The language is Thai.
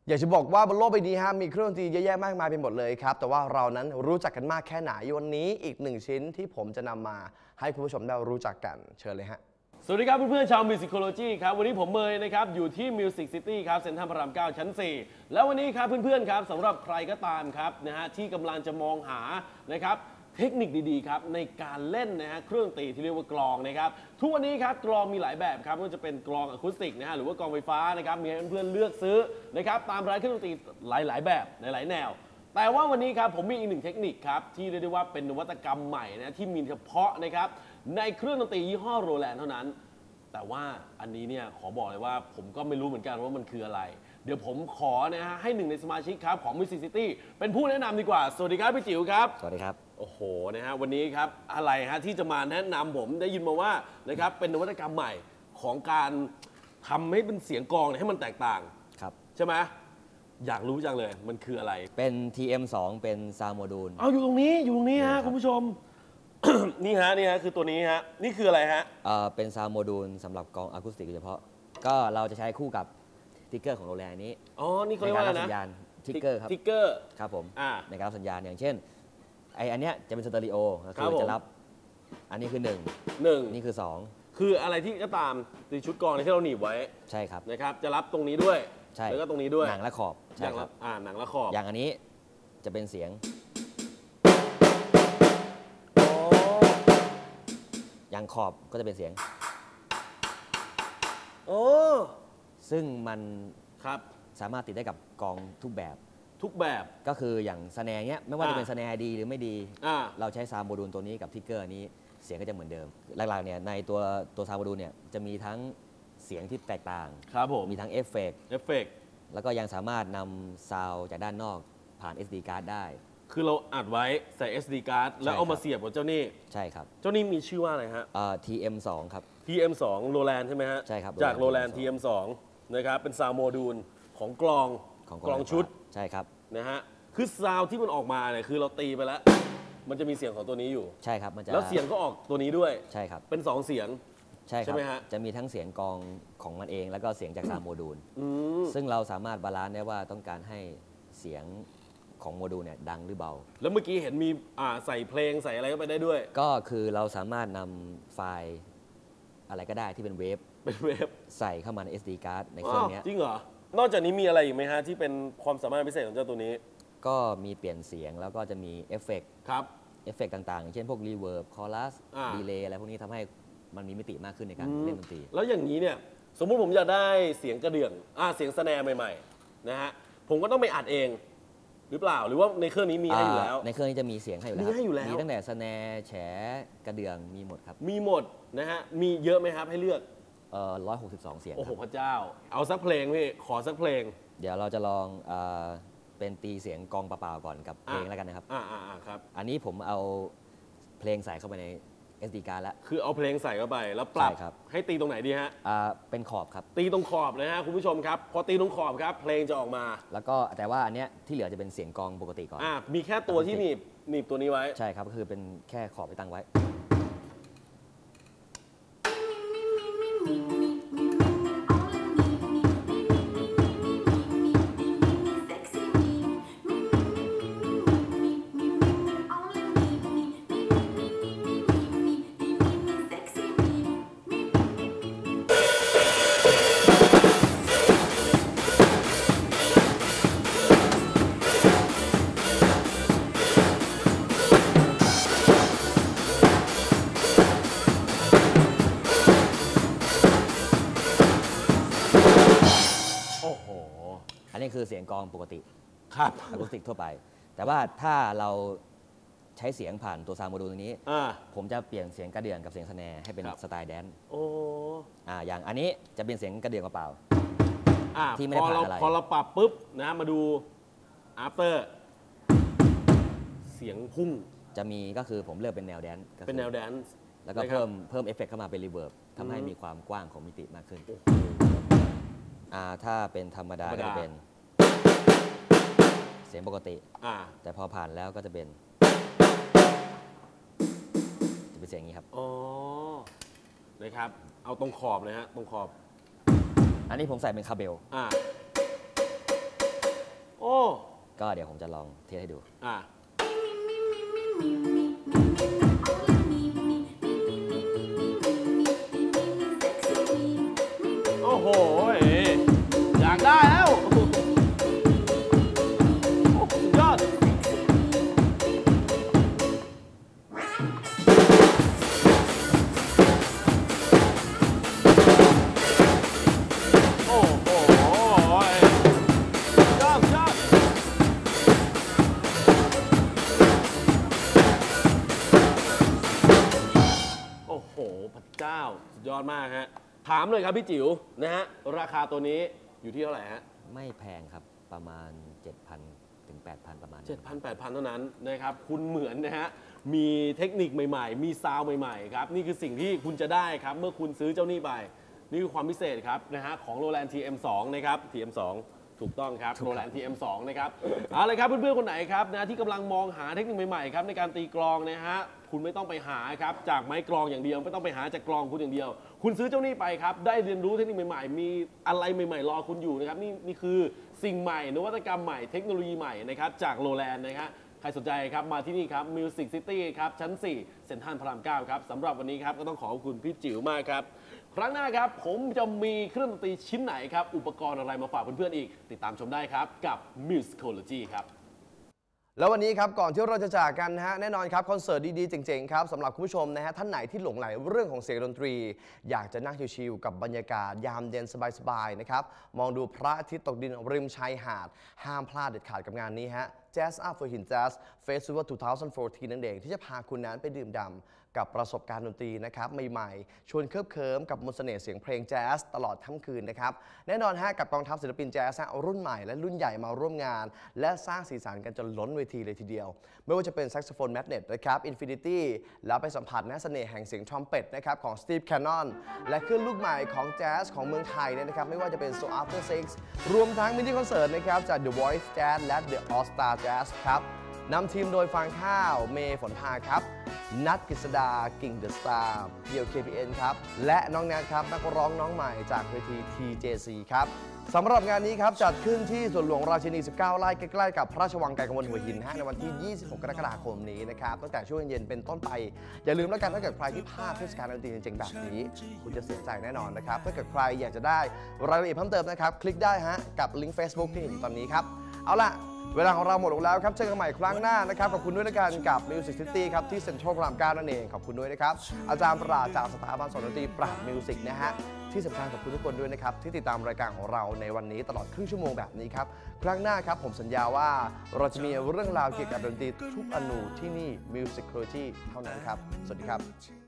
อยากจะบอกว่าบนโลกใบนี้มีเครื่องดนตรีเยอะแยะมากมายไปหมดเลยครับแต่ว่าเรานั้นรู้จักกันมากแค่ไหนวันนี้อีกหนึ่งชิ้นที่ผมจะนำมาให้คุณผู้ชมได้รู้จักกันเชิญเลยฮะสวัสดีครับเพื่อนๆชาว Musicology ครับวันนี้ผมเมย์นะครับอยู่ที่ Music City ครับเซ็นทรัลพระราม 9 ชั้น 4 แล้ววันนี้ครับเพื่อนๆครับสำหรับใครก็ตามครับนะฮะที่กำลังจะมองหานะครับเทคนิคดีๆครับในการเล่นนะฮะเครื่องดนตรีที่เรียกว่ากลองนะครับทุกวันนี้ครับกลองมีหลายแบบครับไม่ว่าจะเป็นกลองอะคูสติกนะฮะหรือว่ากลองไฟฟ้านะครับมีให้เพื่อนๆเลือกซื้อนะครับตามร้านเครื่องดนตรีหลายๆแบบหลายๆแนวแต่ว่าวันนี้ครับผมมีอีกหนึ่งเทคนิคครับที่เรียกได้ว่าเป็นนวัตกรรมใหม่นะที่มีเฉพาะนะครับในเครื่องดนตรียี่ห้อโรแลนด์เท่านั้นแต่ว่าอันนี้เนี่ยขอบอกเลยว่าผมก็ไม่รู้เหมือนกันว่ามันคืออะไรเดี๋ยวผมขอนะฮะให้หนึ่งในสมาชิกครับของ Music City เป็นผู้แนะนำดีกว่าสวัสดีครับพี่จิ๋วครับสวัสดีครับโอ้โหนะฮะวันนี้ครับอะไรฮะที่จะมาแนะนำผมได้ยินมาว่านะครับเป็นนวัตกรรมใหม่ของการทำให้เป็นเสียงกลองให้มันแตกต่างครับใช่ไหมอยากรู้จังเลยมันคืออะไรเป็น TM2 เป็นซาวด์โมดูลเอาอยู่ตรงนี้ฮะคุณผู้ชม นี่ฮะคือตัวนี้ฮะนี่คืออะไรฮะเป็นซาวด์โมดูลสำหรับกลองอะคูสติกโดยเฉพาะก็เราจะใช้คู่กับทิกเกอร์ของโรแลนด์นี้อ๋อนี่เขาเรียกว่าอะไรนะสัญญาณทิกเกอร์ครับทิกเกอร์ครับผมในการรับสัญญาณอย่างเช่นอันเนี้ยจะเป็นสเตอริโอก็คือจะรับอันนี้คือ1นี่คือ2 คืออะไรที่ก็ตามในชุดกลองที่เราหนีบไว้ใช่ครับนะครับจะรับตรงนี้ด้วยใช่แล้วก็ตรงนี้ด้วยหนังและขอบใช่ครับหนังและขอบอย่างอันนี้จะเป็นเสียงอย่างขอบก็จะเป็นเสียงโอ้ซึ่งมันครับสามารถติดได้กับกลองทุกแบบก็คืออย่างสแนร์เนี้ยไม่ว่าจะเป็นสแนร์ดีหรือไม่ดีเราใช้ซาวด์โมดูลตัวนี้กับทิกเกอร์นี้เสียงก็จะเหมือนเดิมหลักๆเนี่ยในตัวซาวด์โมดูลเนี่ยจะมีทั้งเสียงที่แตกต่างครับผมมีทั้งเอฟเฟกต์แล้วก็ยังสามารถนำซาวด์จากด้านนอกผ่าน SD card ได้คือเราอัดไว้ใส่ SD card แล้วเอามาเสียบกับเจ้านี่ใช่ครับเจ้านี่มีชื่อว่าอะไรฮะ TM2 ครับ TM2 โรแลนด์ใช่ไหมฮะใช่ครับจากโรแลนด์ TM2 นะครับเป็นซาวด์โมดูลของกลองชุดใช่ครับนะฮะคือซาวด์ที่มันออกมาเนี่ยคือเราตีไปแล้วมันจะมีเสียงของตัวนี้อยู่ใช่ครับมันจะแล้วเสียงก็ออกตัวนี้ด้วยใช่ครับเป็น2เสียงใช่ไหมฮะจะมีทั้งเสียงกลองของมันเองแล้วก็เสียงจากซาวด์โมดูลซึ่งเราสามารถบาลานซ์ได้ว่าต้องการให้เสียงของโมดูลเนี่ยดังหรือเบาแล้วเมื่อกี้เห็นมีใส่เพลงใส่อะไรเข้าไปได้ด้วยก็คือเราสามารถนำไฟล์อะไรก็ได้ที่เป็นเวฟใส่เข้ามาใน SD card ในเครื่องนี้จริงเหรอนอกจากนี้มีอะไรอีกไหมฮะที่เป็นความสามารถพิเศษของเจ้าตัวนี้ก็มีเปลี่ยนเสียงแล้วก็จะมีเอฟเฟกต์ครับเอฟเฟกต์ต่างๆอย่างเช่นพวกรีเวิร์บคอรัสดีเลย์อะไรพวกนี้ทำให้มันมีมิติมากขึ้นในการเล่นดนตรีแล้วอย่างนี้เนี่ยสมมุติผมอยากได้เสียงกระเดื่องเสียงสแนร์ใหม่ๆนะฮะผมก็ต้องไปอัดเองหรือเปล่าหรือว่าในเครื่องนี้มีให้อยู่แล้วในเครื่องนี้จะมีเสียงให้อยู่แล้วมีตั้งแต่สแนร์แฉกระเดื่องมีหมดครับมีหมดนะฮะมีเยอะไหมครับให้เลือก 162 เสียงโอ้โหพระเจ้าเอาสักเพลงพี่ขอสักเพลงเดี๋ยวเราจะลองเป็นตีเสียงกองเปล่าๆก่อนกับเพลงแล้วกันนะครับครับอันนี้ผมเอาเพลงใส่เข้าไปใน SD card แล้วคือเอาเพลงใส่เข้าไปแล้วปรับให้ตีตรงไหนดีฮะเป็นขอบครับตีตรงขอบนะฮะคุณผู้ชมครับพอตีตรงขอบครับเพลงจะออกมาแล้วก็แต่ว่าอันเนี้ยที่เหลือจะเป็นเสียงกองปกติก่อนมีแค่ตัวที่หนีบตัวนี้ไว้ใช่ครับก็คือเป็นแค่ขอบไปตั้งไว้อันนี้คือเสียงกลองปกติครับอะคูสติกทั่วไปแต่ว่าถ้าเราใช้เสียงผ่านตัวซาวด์โมดูลนี้ผมจะเปลี่ยนเสียงกระเดื่องกับเสียงสแนร์ให้เป็นสไตล์แดนซ์อย่างอันนี้จะเป็นเสียงกระเดื่องเปล่าที่ไม่ได้ผ่านอะไรพอเราปรับปุ๊บนะมาดู after เสียงพุ่งจะมีก็คือผมเลือกเป็นแนวแดนซ์เป็นแนวแดนซ์แล้วก็เพิ่มเอฟเฟกต์เข้ามาเป็นรีเวิร์บทำให้มีความกว้างของมิติมากขึ้นถ้าเป็นธรรมดาก็จะเป็นเสียงปกติแต่พอผ่านแล้วก็จะเป็นเสียงอย่างนี้ครับนะครับเอาตรงขอบเลยฮะตรงขอบอันนี้ผมใส่เป็นคาเบลก็เดี๋ยวผมจะลองเทสให้ดูโอ้โหอยากได้แล้วสุดยอดโอ้โหยอดโอ้โหพระเจ้าสุดยอดมากฮะถามเลยครับพี่จิ๋วนะฮะราคาตัวนี้อยู่ที่เท่าไหร่ฮะไม่แพงครับประมาณ 7,000 ถึง 8,000 ประมาณ 7,000-8,000 เท่านั้นนะครับคุณเหมือนนะฮะมีเทคนิคใหม่ๆมีซาวด์ใหม่ๆครับนี่คือสิ่งที่คุณจะได้ครับเมื่อคุณซื้อเจ้านี่ไปนี่คือความพิเศษครับนะฮะของ Roland TM2 นะครับ TM2 ถูกต้องครับ Roland TM2 นะครับเอาเลยครับเพื่อนๆคนไหนครับนะที่กำลังมองหาเทคนิคใหม่ๆครับในการตีกลองนะฮะคุณไม่ต้องไปหาครับจากไม้กลองอย่างเดียวไม่ต้องไปหาจากกลองคุณอย่างเดียว คุณซื้อเจ้านี่ไปครับได้เรียนรู้เทคนิคใหม่ๆมีอะไรใหม่ๆรอคุณอยู่นะครับนี่คือสิ่งใหม่นวัตกรรมใหม่เทคโนโลยีใหม่นะครับจาก Roland นะครับใครสนใจครับมาที่นี่ครับ Music City ครับชั้น 4 เซ็นทรัลพระราม 9 ครับสำหรับวันนี้ครับก็ต้องขอบคุณพี่จิ๋วมากครับครั้งหน้าครับผมจะมีเครื่องดนตรีชิ้นไหนครับอุปกรณ์อะไรมาฝากเพื่อนๆอีกติดตามชมได้ครับกับ Musicology ครับแล้ววันนี้ครับก่อนที่เราจะจากกันนะฮะแน่นอนครับคอนเสิร์ตดีๆเจ๋งๆครับสำหรับคุณผู้ชมนะฮะท่านไหนที่หลงใหลเรื่องของเสียงดนตรีอยากจะนั่งชิลๆกับบรรยากาศยามเย็นสบายๆนะครับมองดูพระอาทิตย์ตกดินริมชายหาดห้ามพลาดเด็ดขาดกับงานนี้ฮะ Jazz Up for Hin Jazz Festival 2014 นั่นเองที่จะพาคุณนั้นไปดื่มด่ำกับประสบการณ์ดนตรีนะครับใหม่ๆชวนเคลิบเคลิ้มกับมนต์เสน่ห์เสียงเพลงแจ๊สตลอดทั้งคืนนะครับแน่นอนฮะกับกองทัพศิลปินแจ๊สรุ่นใหม่และรุ่นใหญ่มาร่วมงานและสร้างสีสันกันจนล้นเวทีเลยทีเดียวไม่ว่าจะเป็นแซกโซโฟนแมกเนตนะครับอินฟินิตี้แล้วไปสัมผัสเสน่ห์แห่งเสียงทรัมเป็ตนะครับของสตีฟแคนนอนและคลื่นลูกใหม่ของแจ๊สของเมืองไทยนะครับไม่ว่าจะเป็น Soul After Six รวมทั้งมินิคอนเสิร์ตนะครับจาก The Voice Jazz และ The All Star Jazz ครับนำทีมโดยฟางข้าวเมย์ฝนพาครับนัทกฤษดากิ่งเดอะสตาร์เดี่ยว KPN ครับและน้องแนทครับนักร้องน้องใหม่จากเวที TJC ครับสำหรับงานนี้ครับจัดขึ้นที่สวนหลวงราชินี 19 ไร่ใกล้ๆกับพระราชวังไกลกังวลหัวหินในวันที่ 26 กรกฎาคมนี้นะครับตั้งแต่ช่วงเย็นเป็นต้นไปอย่าลืมแล้วกันถ้าเกิดใครที่พลาดเทศกาลดนตรีจริงๆแบบนี้คุณจะเสียใจแน่นอนนะครับถ้าเกิดใครอยากจะได้รายละเอียดเพิ่มเติมนะครับคลิกได้ฮะกับลิงก์ Facebook ที่เห็นอยู่ตอนนี้ครับเอาล่ะเวลาของเราหมดลงแล้วครับเจอกันใหม่ครั้งหน้านะครับขอบคุณด้วยกันกับ Music City ครับที่เซ็นทรัลพระราม 9 นั่นเองขอบคุณด้วยนะครับอาจารย์ปราดจากสถาบันสอนดนตรีปราดมิวสิกนะฮะที่สำคัญขอบคุณทุกคนด้วยนะครับที่ติดตามรายการของเราในวันนี้ตลอดครึ่งชั่วโมงแบบนี้ครับครั้งหน้าครับผมสัญญาว่าเราจะมีเรื่องราวเกี่ยวกับดนตรีทุกอนูที่นี่ Musicology เท่านั้นครับสวัสดีครับ